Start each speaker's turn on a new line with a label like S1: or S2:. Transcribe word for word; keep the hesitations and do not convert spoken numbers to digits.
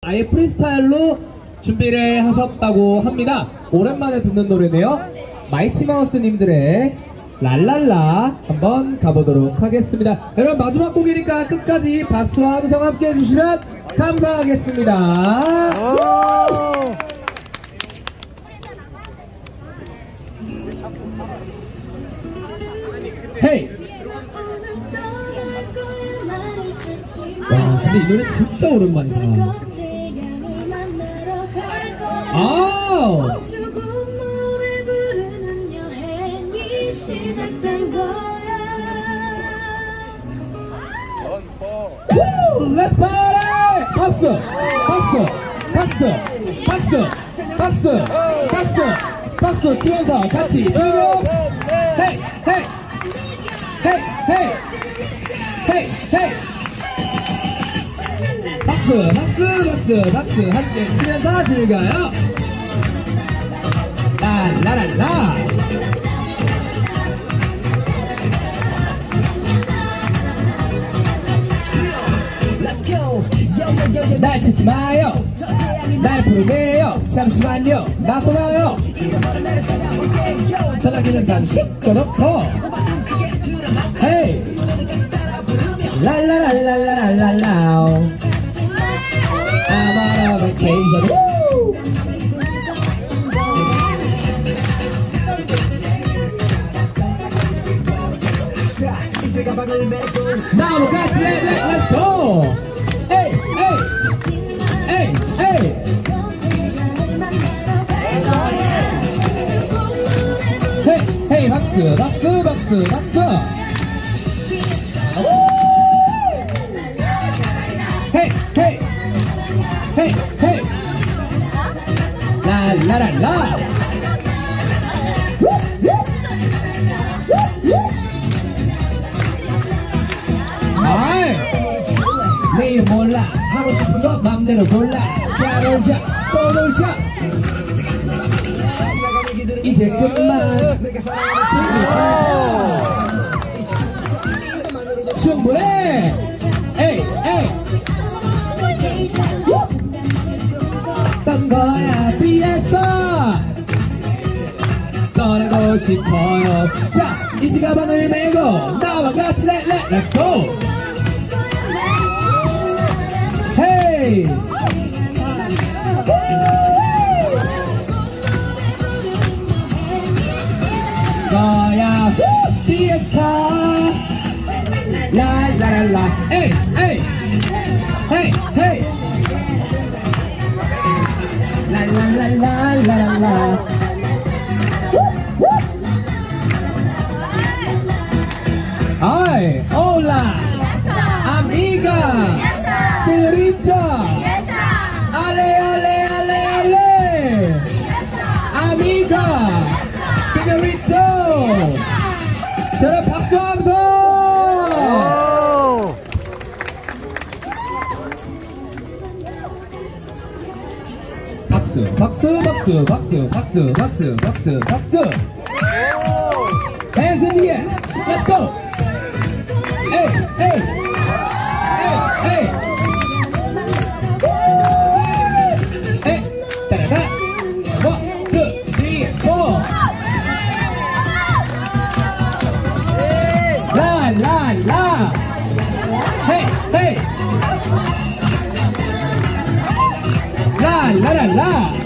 S1: 아예 프리스타일로 준비를 하셨다고 합니다. 오랜만에 듣는 노래네요. 마이티마우스님들의 랄랄라 한번 가보도록 하겠습니다. 여러분 마지막 곡이니까 끝까지 박수와 함성 함께 해주시면 감사하겠습니다. 헤이! 와 근데 이 노래 진짜 오랜만이다. 아우! Let's party! 박수! 박수! 박수! 박수! 박수! 박수! 박수! 뛰어서 같이 즐겨! 헤이! 헤이! 헤이! 헤이! 헤이! 헤이! 박수! 박수! 박수! 박수! 함께 치면서 즐겨요! 랄라랄라! 날 찾지 마요. 날 부르네요. 잠시만요. 나 또 나요. 전화기는 잠시 꺼놓고 헤이 랄라랄랄랄랄라 I'm on a vacation. 나무 같이 let's go. Hey, hey, hey, hey. Hey, hey, 박수, 박수, 박수, 박수. Hey, hey, hey, hey. La la la la. 아이, 내일 몰라. 하고 싶은 거 맘대로 골라. 자 놀자 또 놀자 이제 그만 충분해. 에이 에이 딴 거야 피에스타 떠나고 싶어요. 자 이제 가방을 메고 나와 같이 let let let's go. Hey! 거야 피에스타 라라라라 에이 에이 에이 에이 라라라라라라 아이 올라 아미가 Señorita, yes, ale, ale, ale, ale, amiga, yes, señorita, 자, 박수 함성. 박수, 박수, 박수, 박수, 박수, 박수, 박수, 박수. Hands in the air, let's go. Hey, hey, hey, hey. La la, hey hey, la la la la.